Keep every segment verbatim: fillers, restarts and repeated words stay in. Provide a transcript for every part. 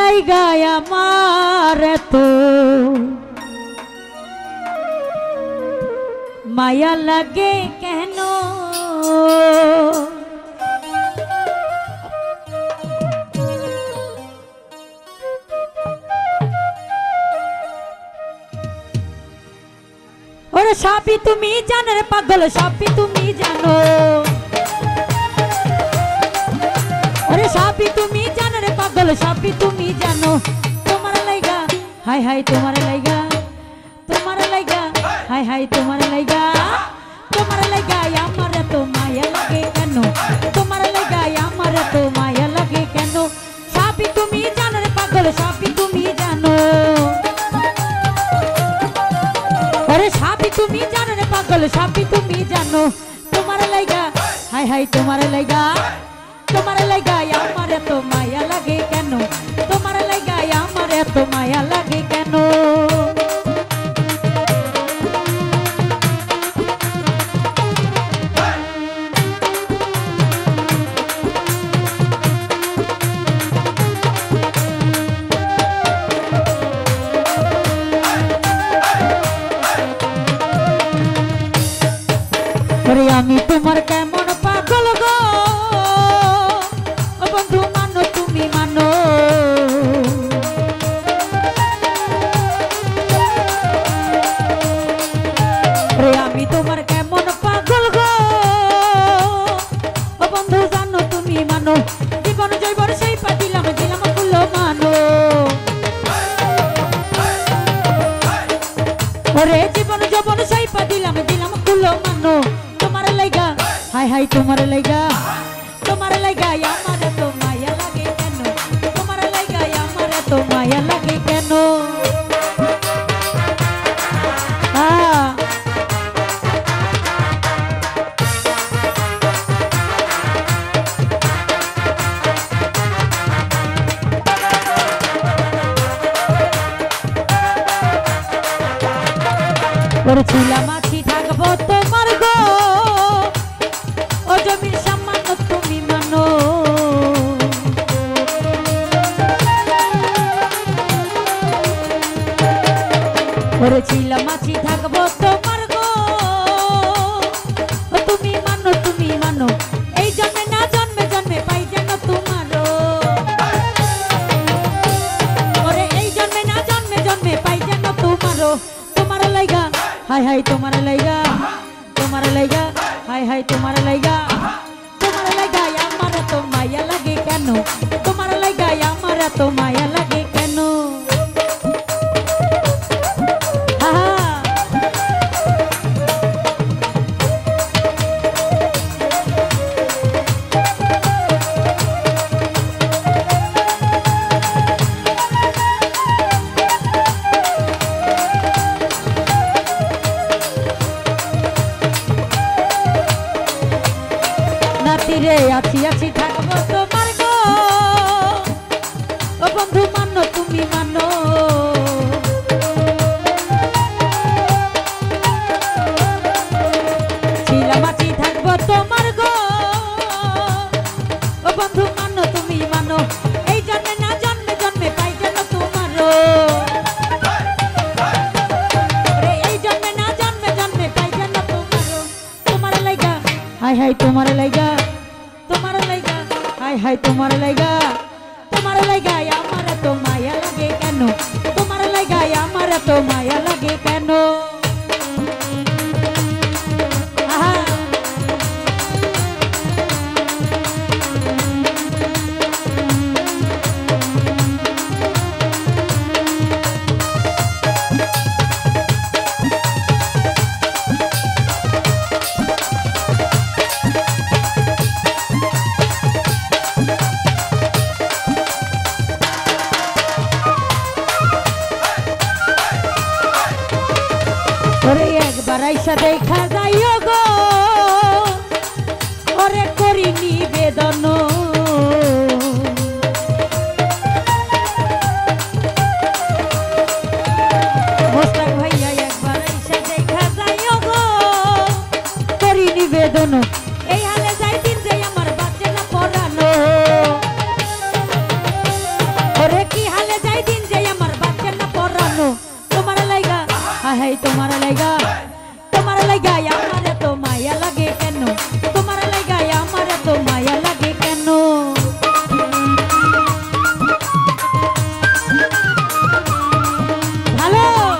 লাইগায় আমার তো মায়া লাগে কেন ওরে সবই তুমি জানো রে পাগল সবই তুমি জানো ওরে সবই তুমি জানো রে পাগল সবই তুমি জানো তোমার লাইগা হাই হাই তোমার লাইগা তোমার লাইগা হাই হাই তোমার লাইগা তোমার লাইগা আমার তো মায়া লাগে কেন তোমার লাইগা আমার তো মায়া লাগে কেন সবই তুমি জানো রে পাগল সবই তুমি জানো ওরে সবই তুমি জানো রে পাগল সবই তুমি জানো তোমার লাইগা হাই হাই তোমার লাইগা তোমার লাইগা আমার তো মায়া লাগে কেন তোমার লাইগা আমার তো মায়া লাগে কেন ওরে আমি তোমার কেমন পাগল গো ও বন্ধু মানো তুমি মানো ওরে আমি তোমার কেমন পাগল গো ও বন্ধু জানো তুমি মানো জীবন জৈবর সেই পা দিলাম দিলাম কুলো মানো ওরে জীবন জৈবর সেই পা দিলাম দিলাম কুলো মানো তোমার লাইগা হাই হাই তোমার লাইগা তোমার লাইগা আমার তো মায়া লাগে কেন তোমার লাইগা আমার তো মায়া লাগে কেন ছিলাম আছি থাকবো তোমার গো ও জমির সামান্য তুমি মানো ওরে ছিলাম আছি থাকবো তোমার গো ও তুমি মানো তুমি মানো এই জন্মে না জন্মে জন্মে পাই যেন তোমারও ওরে এই জন্মে না জন্মে জন্মে পাই যেন তোমারও তোমার লাইগা হাই হাই তোমার লাইগা তোমার লাইগা হাই হাই তোমার লাইগা তোমার লাইগা আমার তো মায়া লাগে কেন তোমার লাইগা আমার তো মায়া লাগে কেন তীরে আছি আছি থাকবো তোমার গো ও বন্ধু মানো তুমি মানো ছিলাম আছি থাকবো তোমার গো ও বন্ধু মানো তুমি মানো এই জন্মে না জন্মে জন্মে পাই যেন তোমারও এই জন্মে না জন্মে জন্মে পাই যেন তোমারও তোমার লাইগা হাই হাই তোমার লাইগা তোমার লাইগা হাই হাই তোমার লাইগা তোমার লাইগা আমার তো মায়া লাগে কেন তোমার লাইগা আমার তো মায়া লাগে কেন ওরে একবার আইসা দেখা যাইও গো ওরে করি নিবেদন মোস্তাক ভাইয়া একবার আইসা দেখা যাইও গো করি নিবেদন এই হালে যাই দিন যে আমার বাচ্চা না পড়ানো ওরে কি হাল হাই তোমার লাইগা তোমার লাইগা আমার এত মায়া লাগে কেন তোমার লাইগা আমার এত মায়া লাগে কেন ভালো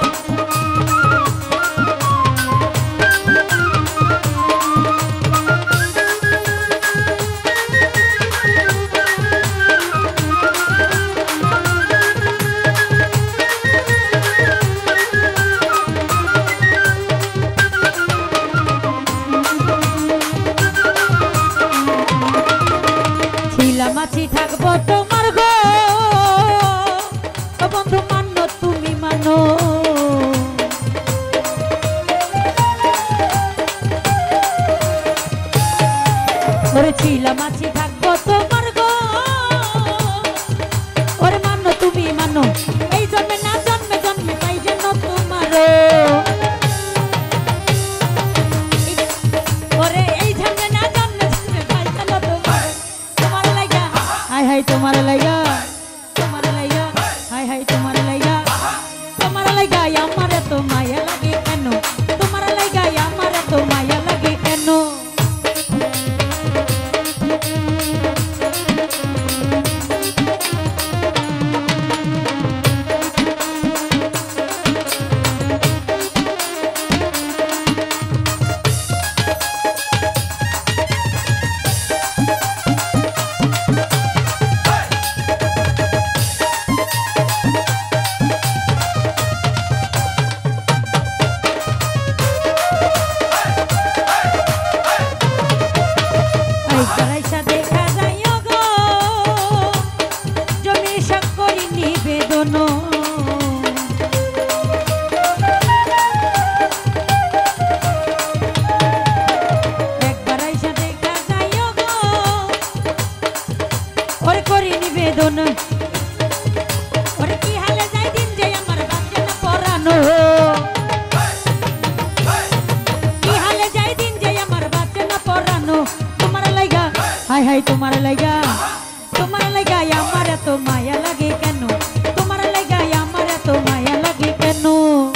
মাছি থাকবো তোমার গো বন্ধু মানো তুমি মানো ওরে ছিলাম মাছি থাকবো তোমার গো ওরে মানো তুমি মানো এই জন্মে না জন্মে জন্মে পাই যেন তোমারও ওরে এই জন্মে না জন্মে জন্মে পাই যেন তোমার তোমার লাইগা হাই হাই তোমার লাইগা তোমার লাইগা হাই হাই তোমার লাইগা তোমার লাইগা আমার এত মায়া লাগে কেন তোমার লাইগা আমার এত মায়া লাগে কেন ওরে কি হালে যাই দিন যে আমার বাঁচে না পরানো কি হালে যাই দিন যে আমার বাঁচে না পরানো তোমার লাইগা হাই হাই তোমার লাইগা তোমার লাইগা আমার এত মায়া লাগে কেন তোমার লাইগা আমার এত মায়া লাগে কেন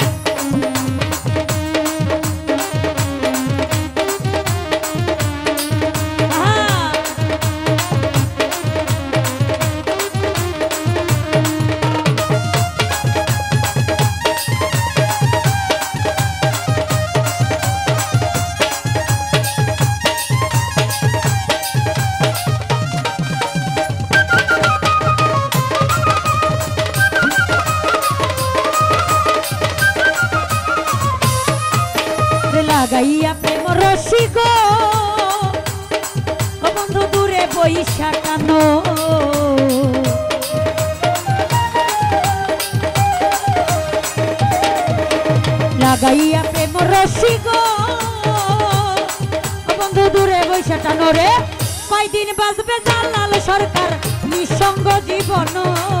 লাগাইয়া প্রেম রসি গো ও বন্ধু দূরে বইসা কানো লাগাইয়া প্রেম রসি গো ও বন্ধু দূরে বইসা টানো রে কয়দিন বাঁচবে জালাল সরকার নিঃসঙ্গ জীবন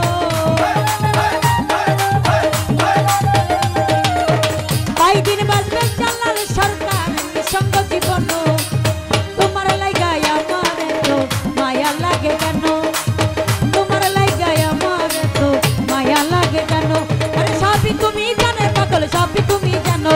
কয়দিন বাঁচবে জালাল সরকার নিঃসঙ্গ জীবন তোমার লাইগা আমার এত মায়া লাগে কেন তোমার লাইগা আমার এত মায়া লাগে কেন আরে সবই তুমি জানো পাগল সবই তুমি জানো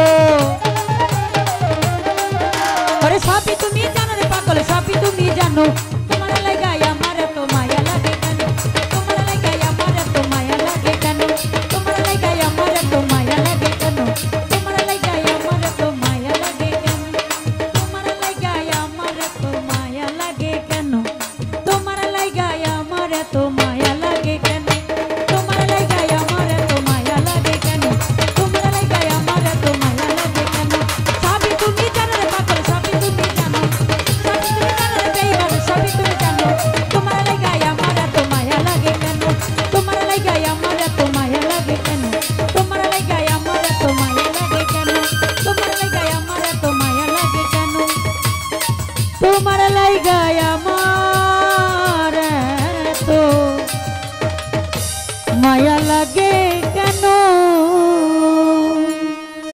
আরে সবই তুমি জানো রে পাগল সবই তুমি জানো তোমার লাইগা আমার এত মায়া লাগে কেন তোমার লাইগা আমার এত মায়া লাগে কেন তোমার লাইগা আমার এত মায়া লাগে কেন তোমার লাইগা আমার এত মায়া লাগে কেন তোমার লাইগা আমার এত মায়া লাগে কেন তোমার লাইগা আমার এত মায়া লাগে কেন তোমার লাইগা আমার এত মায়া লাগে কেন তোমার লাইগা আমার এত মায়া লাগে কেন সবই তুমি জানো রে পাগল সবই তুমি জানো সবই তুমি জানো রে বেঈমান সবই তুমি জানো তোমার লাইগা আমার এত মায়া লাগে কেন তোমার লাইগা আমার এত মায়া লাগে কেন তোমার লাইগা আমার এত মায়া লাগে কেন তোমার লাইগা আমার এত মায়া লাগে কেন তোমার লাইগা আমার এত মায়া লাগে কেন।